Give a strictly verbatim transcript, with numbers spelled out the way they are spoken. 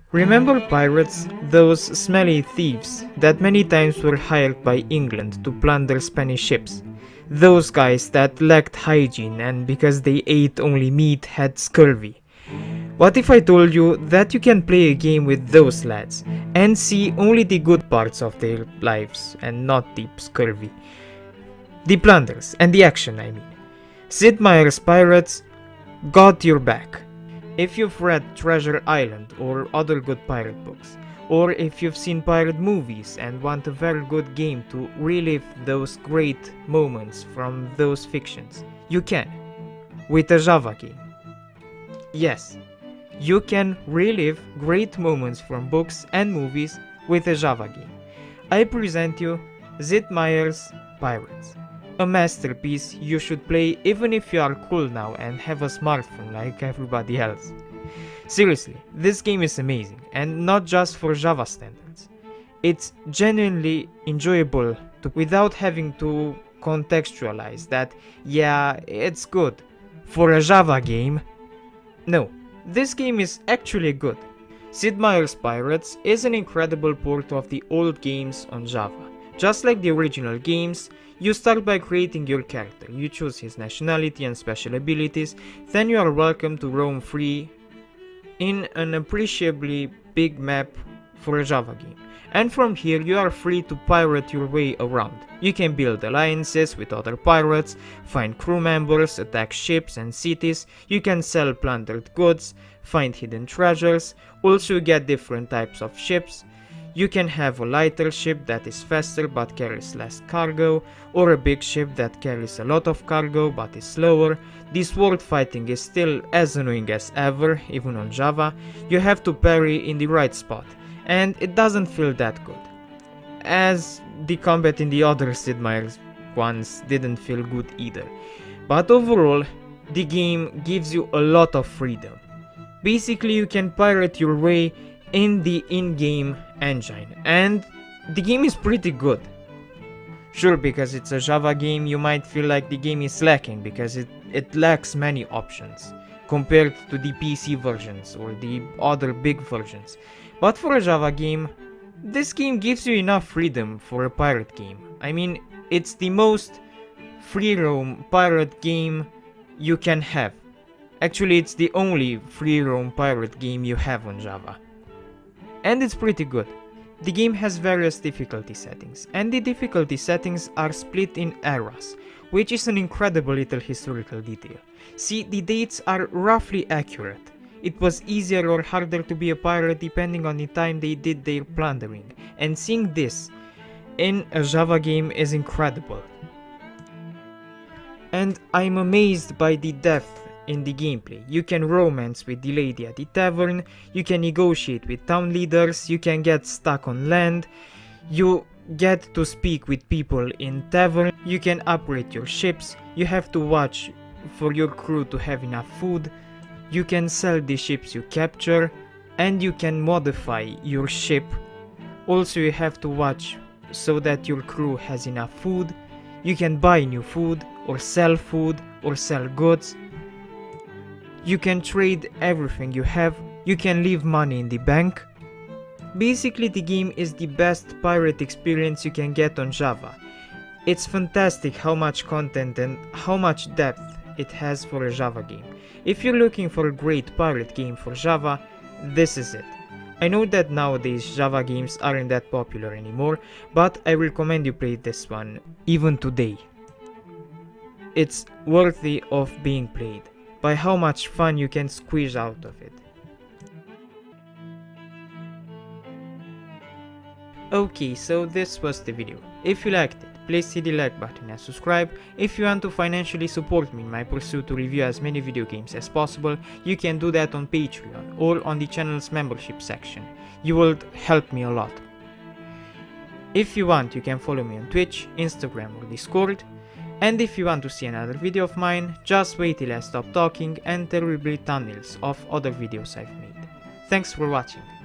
Remember pirates, those smelly thieves that many times were hired by England to plunder Spanish ships? Those guys that lacked hygiene and because they ate only meat had scurvy. What if I told you that you can play a game with those lads and see only the good parts of their lives and not the scurvy? The plunders and the action, I mean. Sid Meier's Pirates got your back. If you've read Treasure Island or other good pirate books, or if you've seen pirate movies and want a very good game to relive those great moments from those fictions, you can, with a Java game. Yes, you can relive great moments from books and movies with a Java game. I present you Sid Meier's Pirates. A masterpiece you should play even if you are cool now and have a smartphone like everybody else. Seriously, this game is amazing, and not just for Java standards. It's genuinely enjoyable to, without having to contextualize that, yeah, it's good. For a Java game, no, this game is actually good. Sid Meier's Pirates is an incredible port of the old games on Java. Just like the original games, you start by creating your character, you choose his nationality and special abilities, then you are welcome to roam free in an appreciably big map for a Java game. And from here you are free to pirate your way around. You can build alliances with other pirates, find crew members, attack ships and cities, you can sell plundered goods, find hidden treasures, also get different types of ships. You can have a lighter ship that is faster but carries less cargo, or a big ship that carries a lot of cargo but is slower. The sword fighting is still as annoying as ever, even on Java. You have to parry in the right spot, and it doesn't feel that good. As the combat in the other Sid Meier's ones didn't feel good either. But overall, the game gives you a lot of freedom. Basically, you can pirate your way in the in-game engine, and the game is pretty good. Sure, because it's a Java game, you might feel like the game is lacking because it, it lacks many options compared to the P C versions or the other big versions. But for a Java game, this game gives you enough freedom for a pirate game. I mean, it's the most free roam pirate game you can have. Actually, it's the only free roam pirate game you have on Java. And it's pretty good. The game has various difficulty settings, and the difficulty settings are split in eras, which is an incredible little historical detail. See, the dates are roughly accurate. It was easier or harder to be a pirate depending on the time they did their plundering, and seeing this in a Java game is incredible. And I'm amazed by the depth in the gameplay. You can romance with the lady at the tavern, you can negotiate with town leaders, you can get stuck on land, you get to speak with people in tavern, you can upgrade your ships, you have to watch for your crew to have enough food, you can sell the ships you capture, and you can modify your ship. Also, you have to watch so that your crew has enough food, you can buy new food, or sell food, or sell goods. You can trade everything you have, you can leave money in the bank. Basically, the game is the best pirate experience you can get on Java. It's fantastic how much content and how much depth it has for a Java game. If you're looking for a great pirate game for Java, this is it. I know that nowadays Java games aren't that popular anymore, but I recommend you play this one, even today. It's worthy of being played, by how much fun you can squeeze out of it. Okay, so this was the video. If you liked it, please hit the like button and subscribe. If you want to financially support me in my pursuit to review as many video games as possible, you can do that on Patreon or on the channel's membership section. You would help me a lot. If you want, you can follow me on Twitch, Instagram or Discord. And if you want to see another video of mine, just wait till I stop talking and there will be thumbnails of other videos I've made. Thanks for watching.